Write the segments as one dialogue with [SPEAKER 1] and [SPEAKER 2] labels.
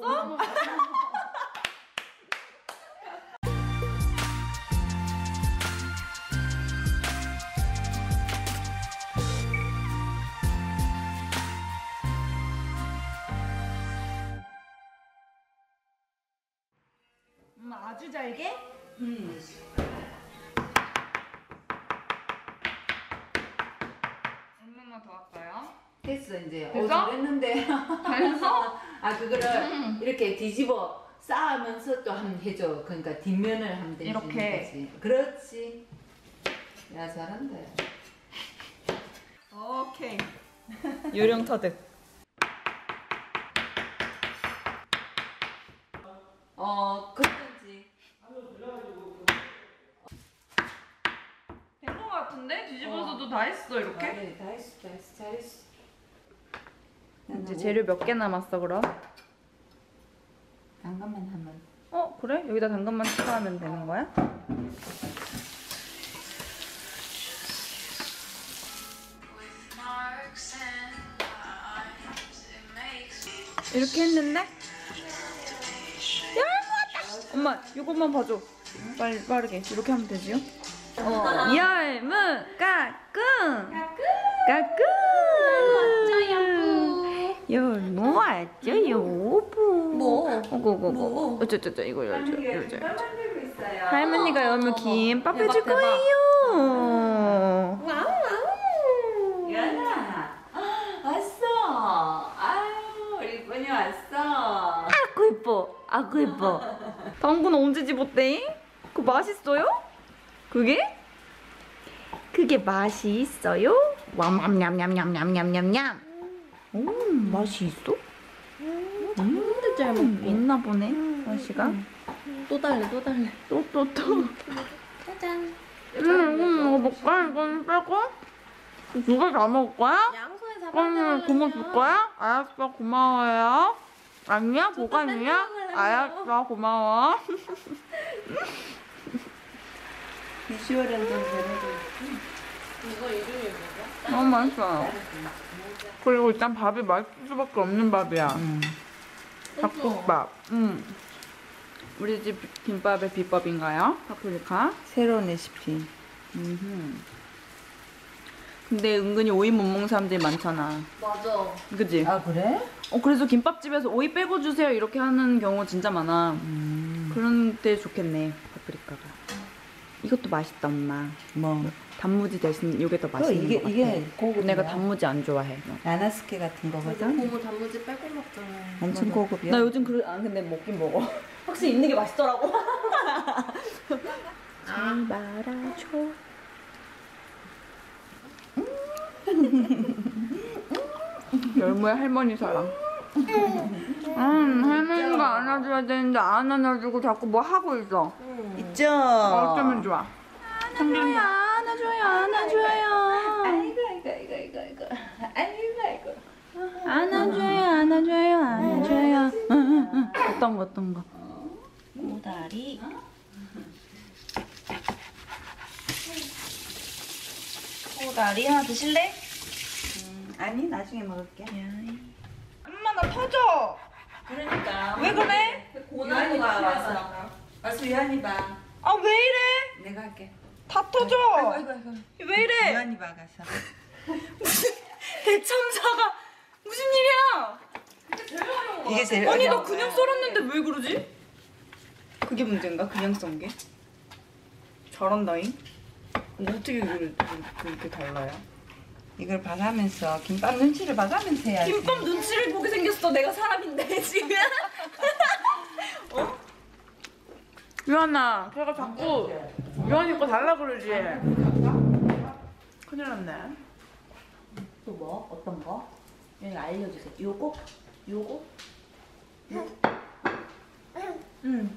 [SPEAKER 1] 먹어? 아주 잘게? 얼마나 더 할까요?
[SPEAKER 2] 됐어 이제.
[SPEAKER 1] 됐어?
[SPEAKER 2] 했는데.
[SPEAKER 1] 됐어?
[SPEAKER 2] 아 그거를 이렇게 뒤집어 쌓으면서 또 한번 해줘. 그러니까 뒷면을 하면 되는
[SPEAKER 1] 이렇게.
[SPEAKER 2] 거지. 그렇지. 야 잘한다.
[SPEAKER 1] 오케이. 요령 터득.
[SPEAKER 2] 그런지.
[SPEAKER 1] 된 거 같은데? 뒤집어서도 다 했어 이렇게?
[SPEAKER 2] 그래, 다 했어, 잘했어.
[SPEAKER 1] 이제 재료 몇 개 남았어 그럼?
[SPEAKER 2] 당근만 하면.
[SPEAKER 1] 그래? 여기다 당근만 추가하면 되는 거야? 이렇게 했는데? 야, 왔다! 엄마, 이것만 봐줘. 빨리, 빠르게. 이렇게 하면 되지요? 열무 까꿍! 까꿍! 열무 왔죠요, 뭐? 어고고고. 어쩌저쩌, 이거 열죠.
[SPEAKER 2] 만들고 있어요.
[SPEAKER 1] 할머니가 열무 김밥
[SPEAKER 2] 대박,
[SPEAKER 1] 해줄
[SPEAKER 2] 대박.
[SPEAKER 1] 거예요.
[SPEAKER 2] 와우. 연아, 왔어. 아유, 우리 bun이 왔어.
[SPEAKER 1] 아구 이뻐, 아구 이뻐. 당근 언제 집었대? 그거 맛있어요? 그게? 그게 맛이 있어요? 냠냠냠냠냠냠냠냠. 맛이 있어?
[SPEAKER 3] 근데 잘 먹고.
[SPEAKER 1] 있나 보네, 맛이가.
[SPEAKER 3] 또 달래.
[SPEAKER 1] 또.
[SPEAKER 3] 짜잔.
[SPEAKER 1] 먹어볼까? 이건 빼고? 누가 다 먹을 거야?
[SPEAKER 3] 양손에
[SPEAKER 1] 그럼 고모 줄 거야? 알았어, 고마워요. 아니야? 보관이야? 알았어, 고마워.
[SPEAKER 2] 비주얼은 좀 다르고.
[SPEAKER 3] 이거 이름이 뭐죠?
[SPEAKER 1] 너무 맛있어. 그리고 일단 밥이 맛있을 수밖에 없는 밥이야. 닭국밥. 우리 집 김밥의 비법인가요? 파프리카?
[SPEAKER 2] 새로운 레시피.
[SPEAKER 1] 근데 은근히 오이 못 먹는 사람들이 많잖아.
[SPEAKER 3] 맞아.
[SPEAKER 1] 그치?
[SPEAKER 2] 아 그래?
[SPEAKER 1] 그래서 김밥집에서 오이 빼고 주세요 이렇게 하는 경우 진짜 많아. 그런 데 좋겠네, 파프리카가. 이것도 맛있다, 엄마.
[SPEAKER 2] 뭐?
[SPEAKER 1] 단무지 대신 이게 더 맛있는 것 같아.
[SPEAKER 2] 이게 고급이야.
[SPEAKER 1] 내가 단무지 안 좋아해.
[SPEAKER 2] 나나스케 같은 거거든.
[SPEAKER 3] 고모 단무지 빼고 먹잖아.
[SPEAKER 2] 엄청
[SPEAKER 1] 맞아.
[SPEAKER 2] 고급이야.
[SPEAKER 1] 나 요즘 근데 먹긴 먹어. 확실히 있는 게 맛있더라고. 잘 말아줘. 열무의 할머니 사랑. 할머니가 안아줘야 되는데 안 안아주고 자꾸 뭐 하고 있어.
[SPEAKER 2] 있죠.
[SPEAKER 1] 어쩌면 좋아. 안아줘요.
[SPEAKER 2] 아이고.
[SPEAKER 1] 안아줘요. 어떤 거.
[SPEAKER 3] 고다리. 고다리 하나 드실래?
[SPEAKER 2] 아니 나중에 먹을게.
[SPEAKER 1] 엄마 나 터져.
[SPEAKER 2] 그러니까.
[SPEAKER 1] 왜 그래?
[SPEAKER 2] 유한이가 왔어. 왔어 유한이 봐.
[SPEAKER 1] 아 왜 이래?
[SPEAKER 2] 내가 할게.
[SPEAKER 1] 다 터져.
[SPEAKER 2] 아이고.
[SPEAKER 1] 왜 이래?
[SPEAKER 2] 유한이 봐 가서.
[SPEAKER 1] 대참사가 무슨 일이야?
[SPEAKER 2] 이게 제일
[SPEAKER 1] 아니 나
[SPEAKER 2] 어려운
[SPEAKER 1] 그냥
[SPEAKER 2] 거야.
[SPEAKER 1] 썰었는데 왜 그러지? 그게 문제인가? 그냥 썬 게? 잘한다잉? 어떻게 그렇게 달라요?
[SPEAKER 2] 이걸 봐가면서 김밥 눈치를 봐가면서 해야지.
[SPEAKER 1] 김밥 눈치를 보게 생겼어. 내가 사람인데 지금. 유한아, 걔가 자꾸 유한이 거 달라 그러지. 큰일 났네.
[SPEAKER 2] 또 뭐? 어떤 거? 여기 알려주세요. 요거?
[SPEAKER 1] 응.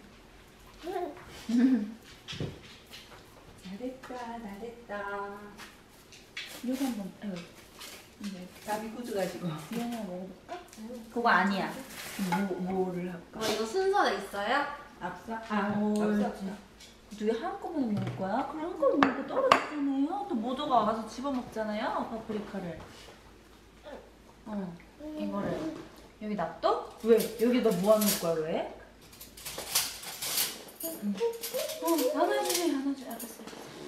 [SPEAKER 2] 잘했다. 요거 한번. 답이 굳어가지고.
[SPEAKER 3] 미안해 먹어볼까?
[SPEAKER 1] 그거 아니야.
[SPEAKER 2] 뭐를 할까?
[SPEAKER 3] 이거 순서가 있어요?
[SPEAKER 2] 앞서?
[SPEAKER 1] 앞서.
[SPEAKER 3] 두 개 한꺼번에 먹을 거야? 그럼 한꺼번에 먹고 떨어지잖아요. 또 모두가 와서 집어먹잖아요. 파프리카를. 이거를 여기 놔둬? 왜? 여기다 뭐 하는 거야 왜? 안아주세요 안아주세요 알았어.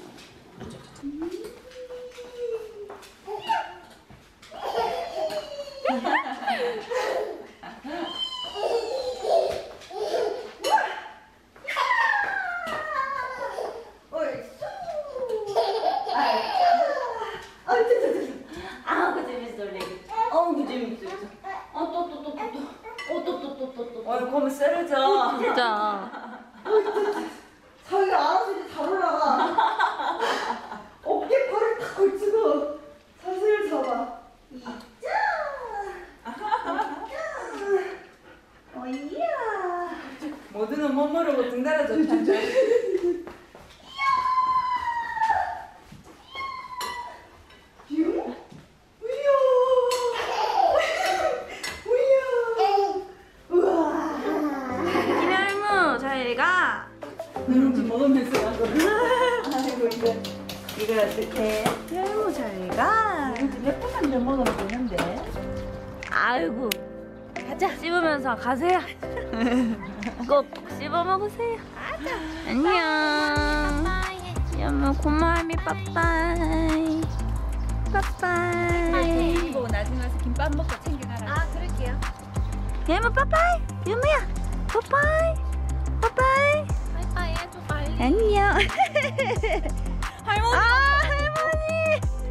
[SPEAKER 3] 아그 재밌어 레기. 그 재밌어. 또또또또또또또또또또.
[SPEAKER 1] 그러면 쓰러져.
[SPEAKER 4] 진짜.
[SPEAKER 5] 자기가 알아서 이제 잘 올라가. 어깨 팔을 탁 걸치고 사슬 잡아. 이자. 어이야.
[SPEAKER 1] 모두는 못 모르고 등 달아줬다. 김열무 저희가
[SPEAKER 3] 누룽지 먹으면서 간 거.
[SPEAKER 5] 아이고 이거 어떡해?
[SPEAKER 1] 열무 저희가
[SPEAKER 3] 몇 번만 더 먹으면 되는데.
[SPEAKER 4] 아이고. 가자. 씹으면서 가세요. 꼭 씹어 먹으세요. 안녕. 여보 고마워미 빠빠이. 빠빠이.
[SPEAKER 3] 그리고 나중에 와서 김밥 먹고 챙겨가라.
[SPEAKER 4] 그럴게요. 여보 빠빠이. 유무야. 빠빠이. 빠빠이.
[SPEAKER 6] 빠이빠이 해줘 빨리.
[SPEAKER 4] 안녕. 할머니. 할머니.